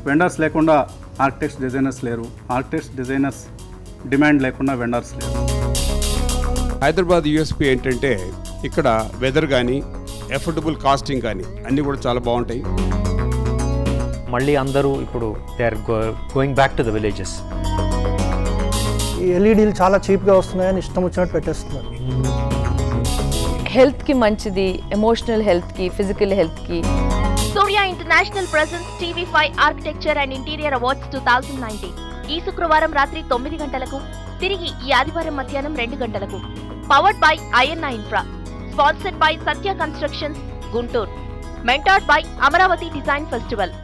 Vendors లేకుండా architects designers లేరు, architects designers demand లేకుండా వెండర్స్ లేరు. హైదరాబాద్ యూఎస్పీ ఏంటంటే ఇక్కడ వెదర్ కానీ ఎఫోర్డబుల్ కాస్టింగ్ కానీ అన్నీ కూడా చాలా బాగుంటాయి. మళ్ళీ అందరూ ఇప్పుడు they are going back to the villages. ఈ ఎల్ఈడీలు చాలా చీప్గా వస్తున్నాయని ఇష్టం వచ్చినట్టు పెట్టేస్తున్నారు. హెల్త్కి మంచిది, ఎమోషనల్ హెల్త్కి, ఫిజికల్ హెల్త్కి. Surya international presence TV five architecture and interior awards 2019 ఈ శుక్రవారం రాత్రి 9 గంటలకు, తిరిగి ఈ ఆదివారం మధ్యాహ్నం 2 గంటలకు. Powered by INI infra, sponsored by Satya constructions Guntur, mentored by Amaravati design festival.